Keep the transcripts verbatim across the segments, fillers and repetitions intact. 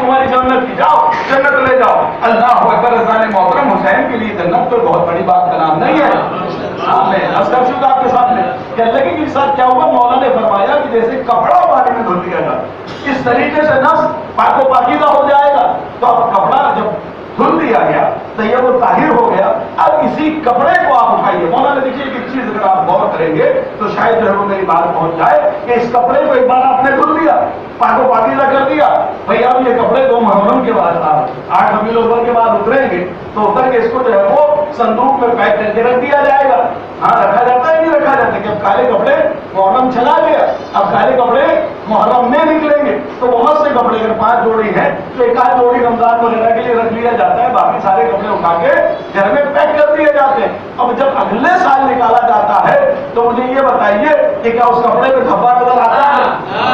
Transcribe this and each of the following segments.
तुम्हारी जन्नत की, जाओ जन्नत ले जाओ। अल्लाह अकबर। अज़ान मोहतरम, हुसैन के लिए जन्नत तो बहुत बड़ी बात का नाम नहीं है। हाँ, मैं असर शुदा आपके सामने कहने लगे कि साथ क्या हुआ। मौला ने फरमाया कि जैसे कपड़ा पानी में धुल दिया जाए, इस तरीके से नफ्स पाको पाकीज़ा हो जाएगा। तो अब कपड़ा जब धुल दिया गया, तैयब और ताहिर हो गया, अब इसी कपड़े को आप उठाइए। मौला ने देखिए कि चीज अगर आप गौर करेंगे तो शायद जो है वो मेरी बात पहुंच जाए कि इस कपड़े को एक बार आपने धुल दिया, पाको पाकीज़ा कर दिया, भाई अब ये कपड़े दो मुहर्रम के बाद आठ रबीउल अव्वल के बाद उतरेंगे, तो उतर के इसको जो है वो संदूक में पैक करके रख दिया जाएगा। हाँ, रखा जाता है नहीं रखा जाता कि अब काले कपड़े मुहर्रम चला गया, अब काले कपड़े मुहर्रम में निकलेंगे, तो बहुत से कपड़े अगर पांच जोड़ी हैं तो एक आध जोड़ी रमजान वगैरह के लिए रख लिया जाता है, बाकी सारे कपड़े उठा के घर में पैक कर दिए जाते हैं। अब जब अगले साल निकाला जाता है तो मुझे ये बताइए कि क्या उस कपड़े में धब्बा नजर आता है?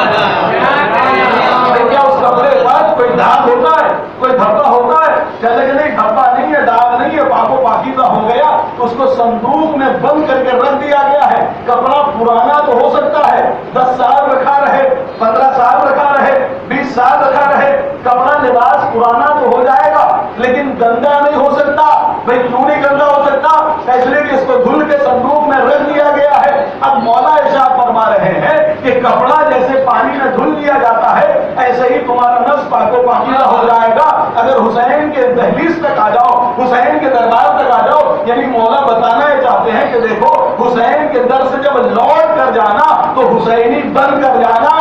क्या उस कपड़े के बाद कोई दाग होता है, कोई धब्बा होता है? चले कि नहीं, धब्बा नहीं है, दाग नहीं है, पाको पाकीज़ा हो गया, उसको संदूक में बंद करके रख दिया गया है। कपड़ा पुराना तो हो सकता है, दस साल रखा रहे, पंद्रह साल रखा रहे, बीस साल रखा रहे, कपड़ा लिबास पुराना तो हो जाएगा, लेकिन गंदा नहीं हो सकता। भाई क्यों नहीं गंदा हो सकता? इसलिए कि इसको धुल के संदूक में रख दिया गया है। अब मौला इरशाद फरमा रहे हैं कि कपड़ा जैसे पानी में धुल दिया जाता है, ऐसे ही तुम्हारा नफ्स पाको पाकीज़ा हो जाएगा। अगर हुसैन के दहलीज तक आ जाओ, हुसैन के दरबार तक आ जाओ, यानी मौला बताना ये चाहते हैं कि देखो हुसैन के दर से जब लौट कर जाना तो हुसैनी बन कर जाना।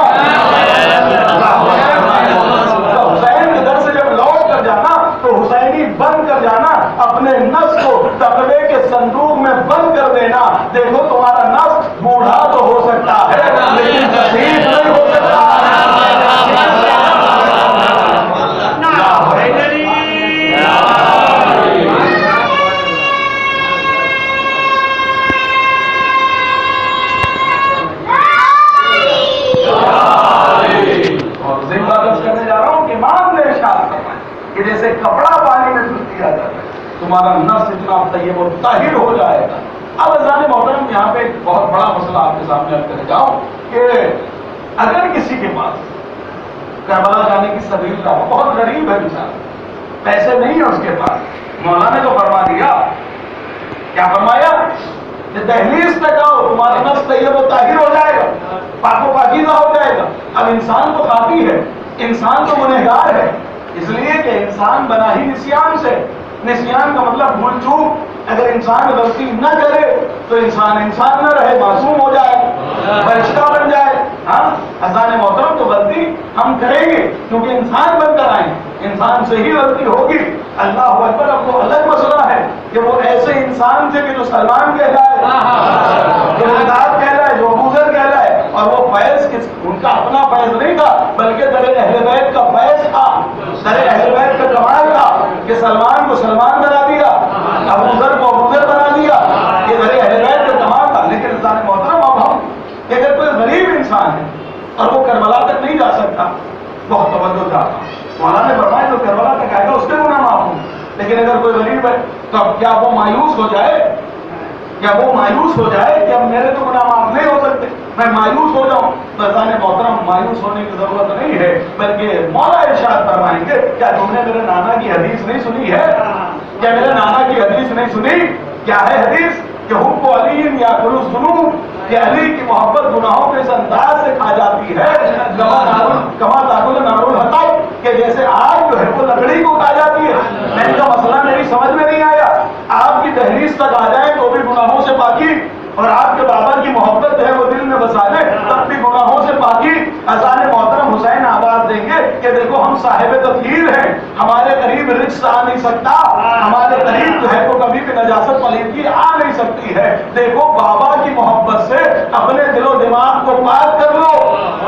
हुसैन के दर से जब लौट कर जाना तो हुसैनी बन कर जाना, अपने नफ्स को तकवे के संदूक में बंद कर देना। देखो तुम्हारा नफ्स बूढ़ा तो हो सकता है लेकिन शहीद नहीं हो सकता। कि जैसे कपड़ा पानी में धुल दिया जाता है, तुम्हारा नफ्स इतना तैयब और ताहिर हो जाएगा। अब अज़ान मोहतरम, यहाँ पे एक बहुत बड़ा मसला आपके सामने रख कर जाऊं कि अगर किसी के पास करबला जाने की सबील ना हो, बहुत गरीब है बेचारा, पैसे नहीं है उसके पास, मौला ने तो फरमा दिया, क्या फरमाया कि दहलीज तक आओ, तुम्हारा नफ्स तैयब और ताहिर हो जाएगा, पाको पाकीज़ा हो जाएगा। अब इंसान तो खाती है, इंसान तो गुनहगार है, इसलिए कि इंसान बना ही निस्यान से। निस्यान का मतलब भूल चूक। अगर इंसान गलती न करे तो इंसान इंसान न रहे, मासूम हो जाए, फरिश्ता बन जाए। हाँ, अज़ान मोहतरम, तो गलती हम करेंगे क्योंकि इंसान बनकर आए, इंसान से ही गलती होगी। अल्लाह अकबर। अब वो अलग मसला है कि वो ऐसे इंसान से कि जो सलमान कहलाए, जो मुमताज कहलाए, जो अबूजर कहलाए, और वो फैज किस उनका अपना फैज नहीं था बल्कि दरे अहले बैत का फैज था, दरे अहले बैत का कमाल था कि सलमान को सलमान बना दिया, अबूजर को अबूजर बना दिया, ये दरे अहले बैत का कमाल था। लेकिन इंसान मोहतरम, अब हम अगर कोई गरीब इंसान है और वो करबला तक नहीं जा सकता, बहुत तवज्जो चाहता हूँ, मौला ने फरमाया जो करबला तक आएगा उसके गुनाह माफ होंगे। लेकिन अगर कोई गरीब है तो अब क्या वो मायूस हो जाए? क्या वो मायूस हो जाए कि अब मेरे तो गुनाह माफ नहीं हो सकते, मैं मायूस हो जाऊं? तो अज़ान मोहतरम, मायूस होने की जरूरत नहीं है, बल्कि मौला इरशाद फरमाएंगे, क्या तुमने मेरे नाना की हदीस नहीं सुनी है? क्या मेरे नाना की हदीस नहीं सुनी? क्या है हदीस? कि हुब्बु अली या कुलु ज़ुनूब, कि अली की मोहब्बत गुनाहों के इस अंदाज से खा जाती है, कमा ताकुल नारुल हतब, कि जैसे आग जो है वो लकड़ी को खा जाती है। मैं इनका मसला मेरी समझ में नहीं आया। आपकी दहलीज तक आ जाए तो भी गुनाहों से पाकी, और आपके बाबा की मोहब्बत है वो दिल में बसा ले तब भी गुनाहों से पाकी। अज़ान मोहतरम हुसैन आवाज देंगे कि देखो हम साहिब तत्हीर हैं, हमारे करीब रिज्स आ नहीं सकता, हमारे करीब जो है वो कभी भी नजासत पलीदगी आ नहीं सकती है। देखो बाबा की मोहब्बत से अपने दिलो दिमाग को पाक कर लो।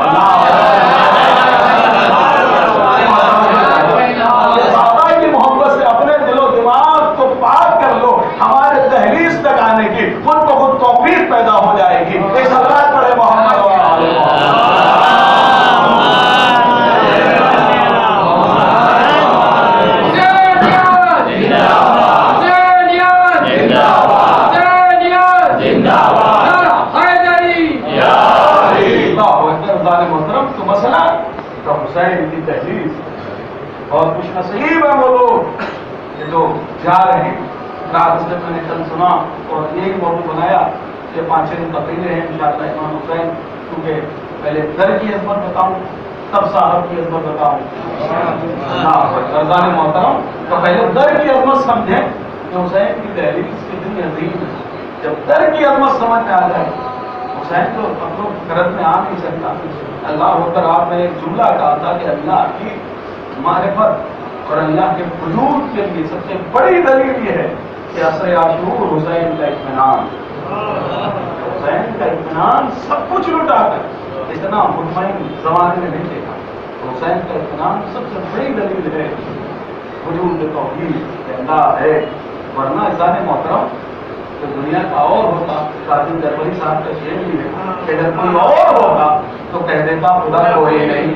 बाबा की मोहब्बत से अपने दिलो दिमाग को पाक कर लो, हमारे दहलीज तक आने की खुद को खुद तौफीक पैदा हो जाएगी। एक सलात पढ़े मोहम्मद। तो मसला तो हुसैन की दहलीज, بہت خوش نصیب ہے وہ لوگ یہ جو جا رہے ہیں. رات سے میں نے کل سنا اور یہ موضوع بنایا کہ پانچ چھ دن تقریریں ہیں انشاءاللہ امام حسین، کیونکہ پہلے در کی عظمت بتاؤں تب صاحب کی عظمت بتاؤں. رضان محترم تو پہلے در کی عظمت سمجھیں کہ حسین کی دہلیز کتنی عظیم ہے. جب در کی عظمت سمجھ میں آ جائے حسین تو مطلب فرد میں آ نہیں سکتا. اللہ اکبر. آپ نے ایک جملہ کہا تھا کہ اللہ کی معرفت اور اللہ کے وجود کے لیے سب سے بڑی دلیل یہ ہے کہ عصر عاشور حسین کا اطمینان. حسین کا اطمینان سب کچھ لٹا کر اتنا مطمئن زمانے میں نہیں دیکھا. حسین کا اطمینان سب سے بڑی دلیل ہے وجود توحید کہ اللہ ہے. ورنہ انسان محترم تو دنیا کا اور ہوتا. قاضی درباری صاحب کا شعر بھی ہے کہ اگر کوئی اور ہوتا تو کہہ دیتا خدا کوئی نہیں.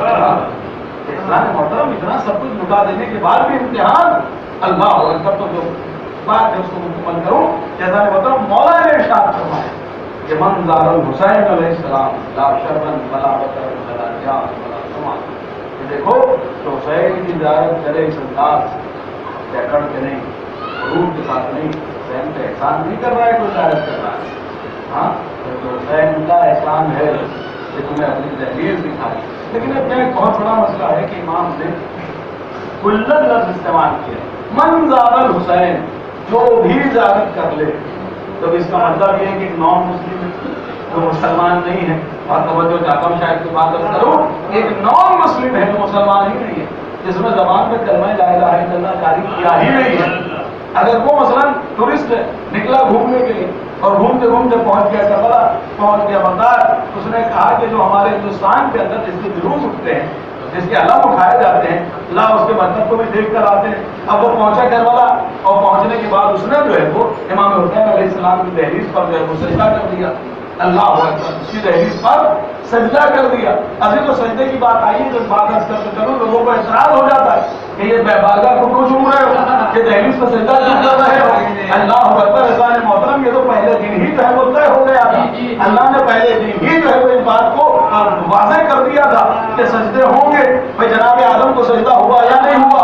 انسان محترم اتنا سب کچھ لٹا دینے کے بعد بھی امتحان. اللہ اکبر. تو جو بات ہے اس کو مکمل کروں. جیسا نے بتاؤ مولا نے ارشاد فرمایا کہ من زار الحسین علیہ السلام لا شربن ولا بطر ولا جان ولا سمان. کہ دیکھو تو حسین کی زیارت کرے اس انداز جکڑ کے نہیں، غرور کے ساتھ نہیں. حسین کا احسان نہیں کر رہا ہے، کوئی زیارت کر رہا ہے. ہاں تو حسین کا احسان ہے کہ تمہیں اپنی تحریر دکھائی. لیکن اب ایک بہت بڑا مسئلہ ہے کہ امام نے کلن لفظ استعمال کیا. من زار الحسین، جو بھی زیارت کر لے. تو اس کا مطلب یہ ہے کہ ایک نان مسلم جو مسلمان نہیں ہے، اور توجہ چاہتا ہوں شاید کی بات کروں، ایک نان مسلم ہے جو مسلمان ہی نہیں ہے، جس میں زبان میں کلمہ لا الہ الا اللہ جاری کیا ہی نہیں ہے. اگر وہ مثلا ٹورسٹ نکلا گھومنے کے لیے اور گھومتے گھومتے پہنچ گیا کربلا، پہنچ گیا بغداد، اس نے کہا کہ جو ہمارے ہندوستان کے اندر جس کے جلوس اٹھتے ہیں، جس کے علم اٹھائے جاتے ہیں، اللہ اس کے مطلب کو بھی دیکھ کر آتے ہیں. اب وہ پہنچا کربلا اور پہنچنے کے بعد اس نے جو ہے وہ امام حسین علیہ السلام کی دہلیز پر جو ہے وہ سجدہ کر دیا. اللہ اکبر. اس کی دہلیز پر سجدہ کر دیا. ابھی تو سجدے کی بات آئی ہے، جب بات عرض کرتے کروں لوگوں کو اعتراض ہو جاتا ہے کہ یہ بارگاہ کو کیوں چوم رہے ہو، کہ دہلیز پر سجدہ کیوں کر رہے ہو. اللہ اکبر. رضوان محترم یہ تو پہلے دن ہی جو ہے وہ طے ہو گیا تھا. اللہ نے پہلے دن ہی جو ہے وہ اس بات کو واضح کر دیا تھا کہ سجدے ہوں گے. بھائی جناب آدم کو سجدہ ہوا یا نہیں ہوا؟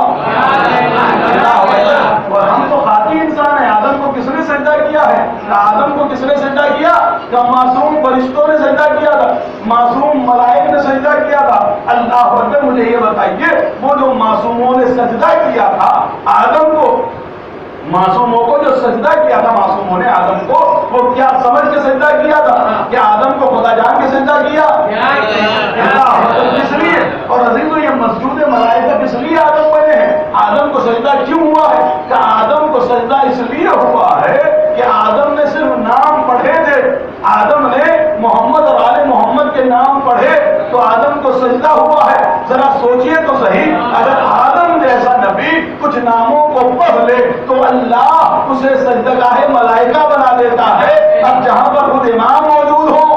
اور ہم تو خاطی انسان ہیں. آدم کو کس نے سجدہ کیا ہے؟ آدم کو کس نے سجدہ کیا؟ کہ معصوم فرشتوں نے سجدہ کیا تھا، معصوم ملائک نے سجدہ کیا تھا. اللہ اکبر. مجھے یہ بتائیے وہ جو معصوموں نے سجدہ کیا تھا آدم کو، معصوموں کو جو سجدہ کیا تھا معصوموں نے آدم کو، وہ کیا سمجھ کے سجدہ کیا تھا؟ کیا آدم کو خدا جان کے سجدہ کیا؟ کس لیے؟ اور عزیز تو یہ مسجود ملائکہ کس لیے آدم بنے ہیں؟ آدم کو سجدہ کیوں ہوا ہے؟ کہ آدم کو سجدہ اس لیے ہوا ہے کہ آدم نے صرف نام پڑھے تھے. آدم نے محمد اور آل محمد کے نام پڑھے تو آدم کو سجدہ ہوا ہے. ذرا سوچئے تو صحیح، اگر آدم جیسا نبی کچھ ناموں کو پڑھ لے تو اللہ اسے سجدگاہ ملائکہ بنا دیتا ہے. اب جہاں پر خود امام موجود ہو،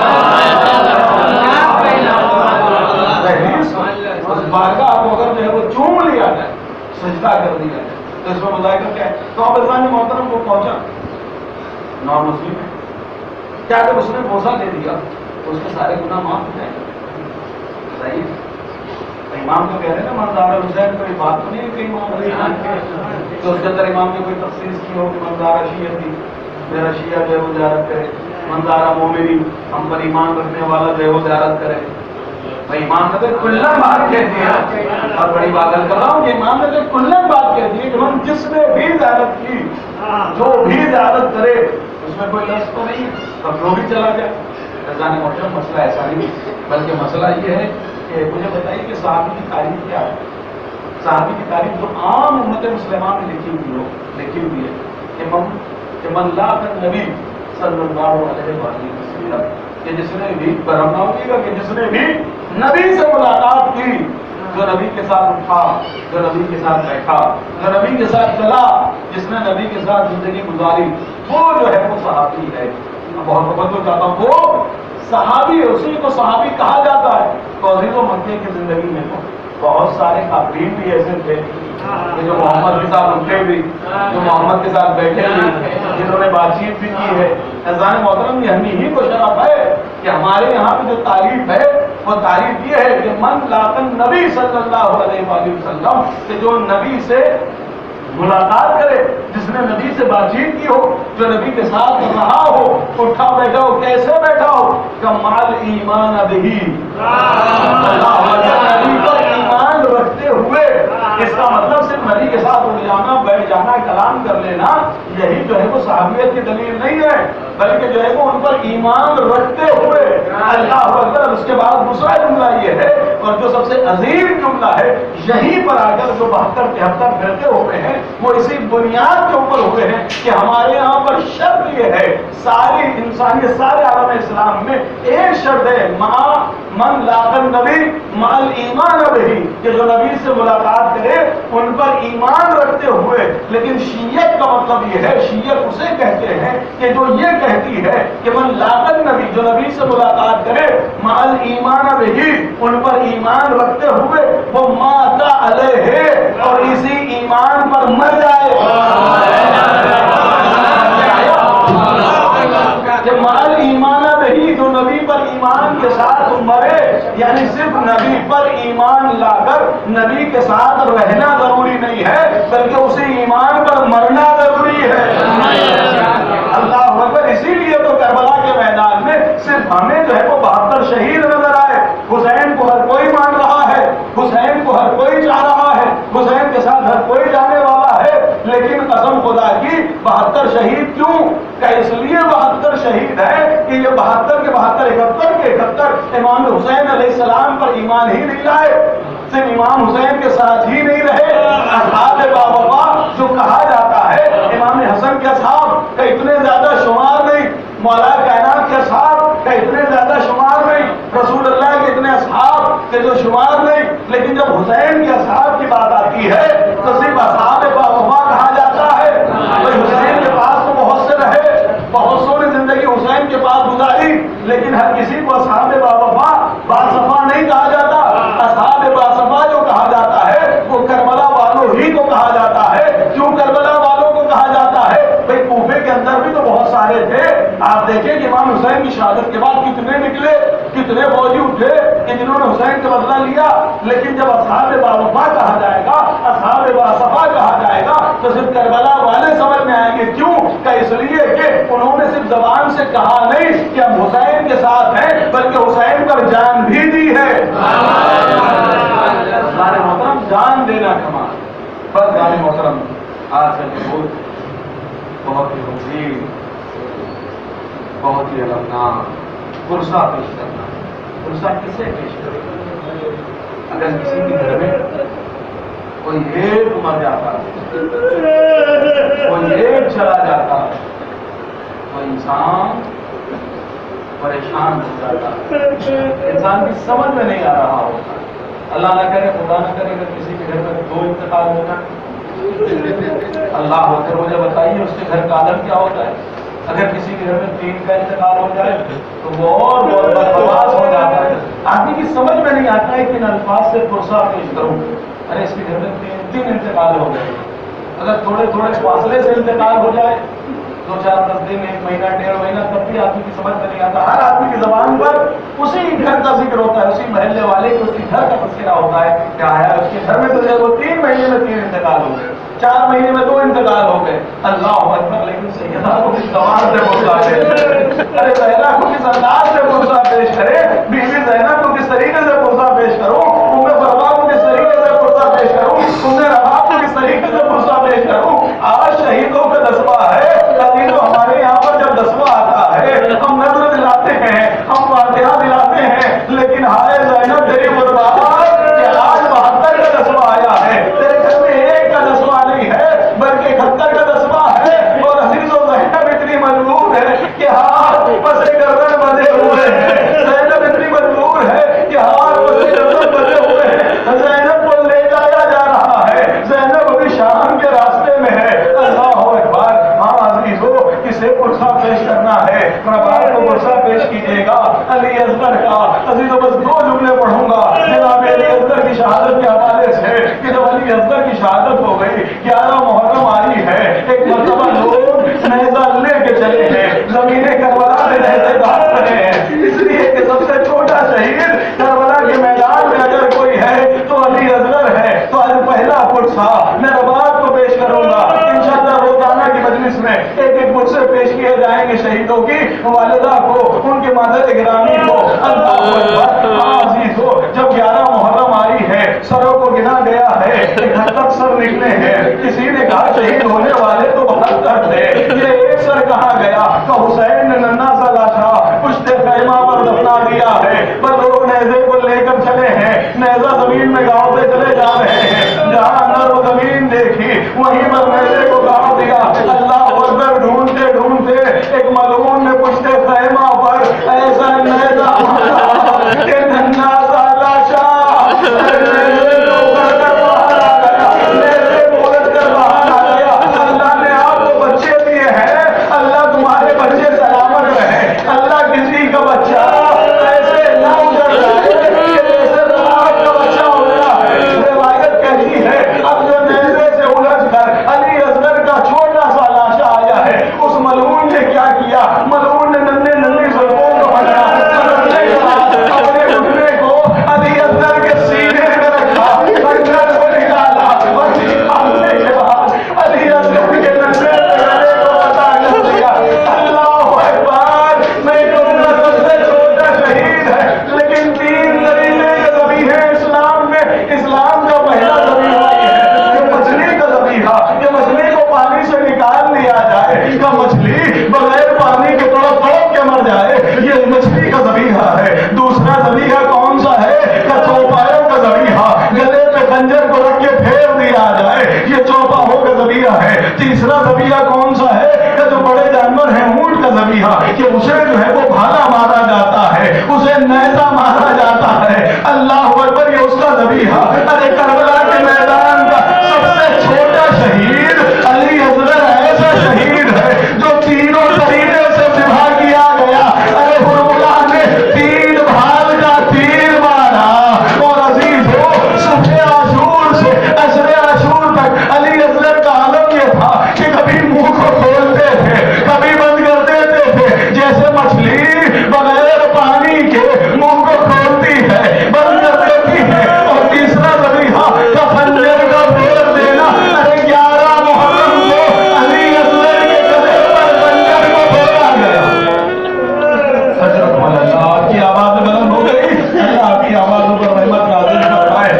اس بارگاہ کو اگر جو ہے وہ چوم لیا جائے، سجدہ کر دیا جائے، تو اس میں ملائکہ کیا ہے؟ تو اب رضوان محترم کو پہنچا نان مسلم ہے، کیا اگر اس نے بوسہ دے دیا تو اس کے سارے گناہ معاف ہو جائیں گے؟ صحیح. امام تو کہہ رہے ہیں نا منظار حسین، کوئی بات تو نہیں ہے کہ امام علی تو اس کے اندر امام نے کوئی تخصیص کی ہو کہ منظار شیعہ تھی، میرا شیعہ جو ہے وہ زیارت کرے، منظار مومنی ہم پر ایمان رکھنے والا جو ہے وہ زیارت کرے. بھائی امام نے تو کلن بات کہہ دیا، اور بڑی بات کر رہا ہوں کہ امام نے تو کلن بات کہہ دی کہ ہم جس نے بھی زیارت کی، جو بھی زیارت کرے، اس میں کوئی لفظ تو نہیں ہے، اب جو بھی چلا جائے. رضوان محترم مسئلہ ایسا نہیں بلکہ مسئلہ یہ ہے کہ مجھے بتائیے کہ صحابی کی تعریف کیا ہے؟ صحابی کی تعریف جو عام امت مسلمہ میں لکھی ہوئی ہو لکھی ہوئی ہے کہ من کہ من لاق النبی صلی اللہ علیہ وسلم، کہ جس نے بھی برہم نہ ہوگی گا کہ جس نے بھی نبی سے ملاقات کی، جو نبی کے ساتھ اٹھا، جو نبی کے ساتھ بیٹھا، جو نبی کے ساتھ چلا، جس نے نبی کے ساتھ زندگی گزاری، وہ جو ہے وہ صحابی ہے. بہت توجہ چاہتا ہوں، وہ صحابی ہے، اسی کو صحابی کہا جاتا ہے. تو عزیز و مکے کی زندگی میں تو بہت سارے کافرین بھی ایسے تھے کہ جو محمد کے ساتھ اٹھے بھی، جو محمد کے ساتھ بیٹھے بھی، جنہوں نے بات چیت بھی کی ہے. رضوان محترم یہ ہمیں ہی کو شرف ہے کہ ہمارے یہاں پہ جو تعریف ہے وہ تعریف یہ ہے کہ من لاقن نبی صلی اللہ علیہ وآلہ وسلم، کہ جو نبی سے ملاقات کرے، جس نے نبی سے بات چیت کی ہو، جو نبی کے ساتھ رہا ہو، اٹھا بیٹھا ہو، کیسے بیٹھا ہو، کمال ایمان ابھی، نبی پر ایمان رکھتے ہوئے۔ اس کا مطلب صرف نبی کے ساتھ اٹھ جانا، بیٹھ جانا، کلام کر لینا، یہی جو ہے وہ صحابیت کی دلیل نہیں ہے، بلکہ جو ہے وہ ان پر ایمان رکھتے ہوئے۔ اللہ اکبر۔ اس کے بعد دوسرا جملہ یہ ہے، اور جو سب سے عظیم جملہ ہے، یہیں پر آ کر جو بہتر تہتر فرقے ہوئے ہیں وہ اسی بنیاد کے اوپر ہوئے ہیں کہ ہمارے یہاں پر شرط یہ ہے، ساری انسانیت، سارے عالم اسلام میں ایک شرط ہے، مع من لاق النبی مع الایمان بہ، کہ جو نبی سے ملاقات کرے ان پر ایمان رکھتے ہوئے۔ لیکن شیعت کا مطلب یہ ہے، شیعت اسے کہتے ہیں کہ جو یہ کہتی ہے کہ من لاق النبی، جو نبی سے ملاقات کرے، مع الایمان بہ، ان پر ایمان رکھتے ہوئے، وہ مات علیہ، اور اسی ایمان پر مر جائے، کہ مال ایمان بہی، جو نبی پر ایمان کے ساتھ مرے، یعنی صرف نبی پر ایمان لا کر نبی کے ساتھ رہنا ضروری نہیں ہے، بلکہ اسی ایمان پر مرنا ضروری ہے۔ اللہ اکبر۔ اسی لیے تو کربلا کے میدان میں صرف ہمیں جو ہے وہ بہتر شہید نظر آئے، حسین کو ہر کوئی مان رہا ہے، حسین کو ہر کوئی چاہ رہا ہے، حسین کے ساتھ ہر کوئی جانے والا ہے، لیکن قسم خدا کی بہتر شہید کیوں؟ کہ اس لیے بہتر شہید ہے کہ یہ بہتر کے بہتر اکہتر کے اکہتر امام حسین علیہ السلام پر ایمان ہی نہیں لائے، صرف امام حسین کے ساتھ ہی نہیں رہے، اصحاب باوفا جو کہا جاتا ہے، امام حسن کے اصحاب کا اتنے زیادہ شمار نہیں، مولا کائنات کے اصحاب کا اتنے زیادہ شمار نہیں، رسول اللہ کے اتنے اصحاب کے جو شمار نہیں، لیکن جب حسین کے اصحاب کی بات آتی ہے تو صرف اصحاب باوفا کہا جاتا ہے۔ بھائی حسین کے پاس تو بہت سے رہے، بہت سونی زندگی حسین کے پاس گزاری، لیکن ہر کسی کو اصحاب باوفا باصفا نہیں کہا جاتا۔ اصحاب باصفا جو کہا جاتا ہے وہ کربلا والوں ہی کو کہا جاتا ہے۔ کیوں کربلا والوں کو کہا جاتا ہے؟ بھائی کوفے کے اندر بھی تو بہت سارے تھے، آپ دیکھیں کہ امام حسین کی شہادت کے بعد کتنے نکلے، کتنے فوجی اٹھے کہ جنہوں نے حسین کا بدلہ لیا، لیکن جب اصحاب باوفا کہا جائے گا، اصحاب باصفا کہا جائے گا تو صرف کربلا والے سمجھ میں آئیں گے۔ کیوں؟ کہ اس لیے کہ انہوں نے صرف زبان سے کہا نہیں کہ ہم حسین کے ساتھ ہیں، بلکہ حسین پر جان بھی دی ہے۔ سارے محترم، جان دینا کمال۔ بس جانے محترم، آج کا یہ بہت ہی وسیع، بہت ہی المناک پرسہ پیش کرنا۔ پرسہ کسے پیش کرے؟ اگر کسی کے گھر میں کوئی ایک مر جاتا ہے، کوئی ایک چلا جاتا ہے، تو انسان پریشان ہو جاتا ہے، انسان کی سمجھ میں نہیں آ رہا ہوتا۔ اللہ نہ کرے، خدا نہ کرے اگر کسی کے گھر میں دو انتقال ہو جائے، اللہ اکبر، مجھے بتائیے اس کے گھر کا عالم کیا ہوتا ہے۔ اگر کسی کے گھر میں تین کا انتقال ہو جائے تو وہ اور بہت بدحواس ہو جاتا ہے۔ آدمی کی سمجھ میں نہیں آتا ہے کہ ان الفاظ سے پرسہ پیش کروں۔ ارے اس کے گھر میں تین تین انتقال ہو گئے، اگر تھوڑے تھوڑے فاصلے سے انتقال ہو جائے، دو چار دس دن، ایک مہینہ، ڈیڑھ مہینہ، تب بھی آدمی کی سمجھ میں نہیں آتا۔ ہر آدمی کی زبان پر اسی گھر کا ذکر ہوتا ہے، اسی محلے والے کے اس کے گھر کا تذکرہ ہوتا ہے کہ آیا اس کے گھر میں تو وہ تین مہینے میں تین انتقال ہو گئے، چار مہینے میں دو انتقال ہو گئے۔ اللہ اکبر۔ لیکن سیدہ کو کس زبان سے پرسہ پیش، ارے زینب کو کس انداز سے پرسہ پیش کرے، بیوی زینب کو کس طریقے سے پرسہ پیش کروں، ام فرما کو کس طریقے سے پرسہ پیش کروں، ام رباب کو کس طریقے سے پرسہ پیش کروں۔ آج شہیدوں کا دسواں ہے، تو ہمارے یہاں پر جب دسواں آتا ہے ہم نظر دلاتے ہیں، ہم فاتحہ دلاتے ہیں، لیکن ہائے زینب تیری برباد کہ آج بہتر کا دسواں آیا ہے، تیرے گھر میں ایک کا دسواں نہیں ہے بلکہ اکہتر کا دسواں ہے، اور عزیز و زینب اتنی مجبور ہے کہ ہاتھ پسے گردن بندھے ہوئے ہیں، زینب اتنی مجبور ہے کہ ہاتھ پسے گردن بندھے ہوئے ہیں، زینب کو لے جایا جا رہا ہے، زینب ابھی شام کے راستے میں ہے۔ اللہ اکبر۔ ہاں عزیزو، کسے پرسہ پیش کرنا ہے؟ رباب کو پرسہ پیش کیجیے گا، علی اصغر کا۔ عزیزو بس دو جملے پڑھوں گا جناب علی اصغر کی شہادت کے حوالے سے کہ جب علی اصغر کی شہادت ہو گئی، گیارہ محرم آئی ہے، ایک مرتبہ لوگ نیزہ لے کے چلے ہیں، زمین کربلا میں نیزے دار رہے ہیں، اس لیے کہ سب سے چھوٹا شہید شہیدوں کی والدہ کو، ان کے مادر گرامی کو، اللہ اکبر عزیز ہو، جب گیارہ محرم آئی ہے، سروں کو گنا گیا ہے، اکہتر سر نکلے ہیں، کسی نے کہا شہید ہونے والے تو بہتر تھے، یہ ایک سر کہا گیا کہ حسین نے ننھا سا لاشا پشت خیمہ پر دفنا دیا ہے، پر لوگ نیزے کو لے کر چلے ہیں، نیزہ زمین میں گاڑتے چلے جا رہے ہیں، جہاں نرم زمین دیکھی وہیں پر نیزے کو گاڑ دیا، اللہ اکبر ڈھونڈتے ڈھونڈتے ایک ملعون نے پشت خیمہ پر ایسا نیزہ مارا کہ ننھا سا لاشا نیزے کو اڑ کر باہر آ گیا، نیزے کو اڑ کر باہر آ گیا۔ اللہ نے آپ کو بچے دیے ہیں، اللہ تمہارے بچے سلامت رہے، اللہ کسی کا بچہ ایسے نہ اجڑ جائے کہ جیسے راحت کا بچہ ہو گیا ہے۔ روایت کہتی ہے اب جو نیزے سے الجھ کر علی اصغر کا چھوٹا سا لاشا آیا ہے، اس ملعون نے کیا کیا؟ ملعون نے ننھے ننھی زلفوں کو پکڑا، اپنے گھٹنے کو علی اصغر کے سینے میں رکھا، خنجر کو نکالا اور نکالنے کے بعد علی اصغر کے ننھے چہرے کو عطا کر دیا۔ اللہ اکبر، میں تم کا سب سے چھوٹا شہید ہے، لیکن تین طریقے کے ذبیحے اسلام میں، اسلام کا پہلا ذبیحہ یہ ہے کہ مچھلی کا ذبیحہ، کہ مچھلی کو پانی سے نکال لیا جائے، کہ مچھلی بغیر پانی کے تڑپ تڑپ کے مر جائے، یہ مچھلی کا ذبیحہ ہے۔ دوسرا ذبیحہ کون سا ہے؟ کہ چوپایوں کا ذبیحہ، گلے پہ خنجر کو رکھ کے پھیر دیا جائے، یہ چوپاہوں کا ذبیحہ ہے۔ تیسرا ذبیحہ کون سا ہے؟ کہ جو بڑے جانور ہیں اونٹ کا ذبیحہ، کہ اسے جو ہے وہ بھالا مارا جاتا ہے، اسے نیزہ مارا جاتا ہے۔ اللہ اکبر، یہ اس کا ذبیحہ۔ ارے کربلا کے میدان کا سب سے چھوٹا شہید علی اصغر ایسا شہید ہے جو تینوں طریقے سے ذبح کیا گیا۔ ارے ہرملا نے تین بھال کا تیر مارا، اور عزیز ہو صبح عاشور سے عصر عاشور تک علی اصغر کا عالم یہ تھا کہ کبھی منہ کو کھولتے تھے، کبھی بند کر دیتے تھے، جیسے مچھلی بغیر پانی کے منہ کو کھولتی ہے، بند کر دیتی ہے۔ اور تیسرا ذبیحہ کا خنجر کا پھیر دینا۔ ارے گیارہ محرم کو علی اصغر کے گلے پر خنجر کو پھیرا گیا۔ حضرت مولانا آپ کی آواز بلند ہو گئی، اللہ آپ کی آوازوں پر رحمت نازل فرمائے۔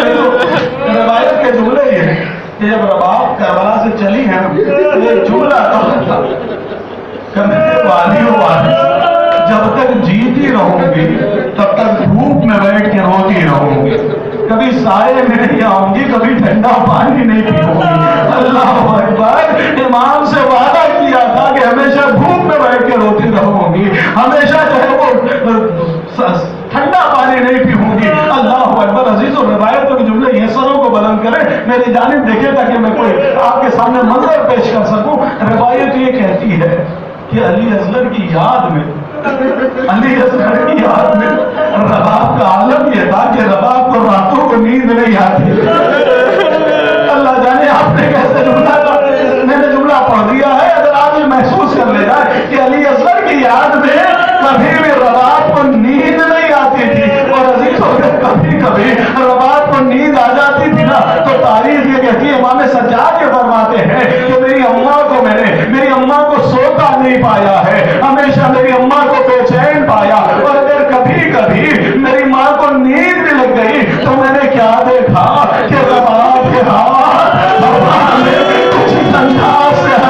روایت کے جملے یہ ہیں کہ جب رباب کربلا سے چلی ہے یہ جملہ تھا کہ میرے والی و والی جب تک جیتی رہوں گی تب تک دھوپ میں بیٹھ کے روتی رہوں گی، کبھی سائے میں نہیں آؤں گی، کبھی ٹھنڈا پانی نہیں پیوں گی۔ اللہ اکبر، امام سے وعدہ کیا تھا کہ ہمیشہ دھوپ میں بیٹھ کے روتی رہوں گی، ہمیشہ جو ہے وہ ٹھنڈا پانی نہیں پیوں گی۔ اللہ اکبر، عزیز و روایتوں کے جملے یہ سروں کو بلند کریں، میری جانب دیکھے تاکہ میں کوئی آپ کے سامنے منظر پیش کر سکوں۔ روایت یہ کہتی ہے کہ علی اصغر کی یاد میں، علی اصغر کی یاد میں رباب کا عالم یہ تھا کہ رباب کو راتوں کو نیند نہیں آتی۔ اللہ جانے آپ نے کیسے جملہ کا میں نے جملہ پڑھ دیا ہے، اگر آپ یہ محسوس کر لے جائے کہ علی اصغر کی یاد میں کبھی بھی رباب کو نیند نہیں آتی تھی، اور عزیز ہو گئے کبھی کبھی رباب کو نیند آ جاتی تھی نا تو تاریخ یہ کہتی ہے، امام سجاد یہ فرماتے ہیں کہ میری اماں کو میں نے میری اماں کو سوتا نہیں پایا ہے، ہمیشہ میری اماں کو بے چین پایا، اور اگر کبھی کبھی میری ماں کو نیند بھی لگ گئی تو میں نے کیا دیکھا کہ رباب کے ہاتھ کچھ انداز سے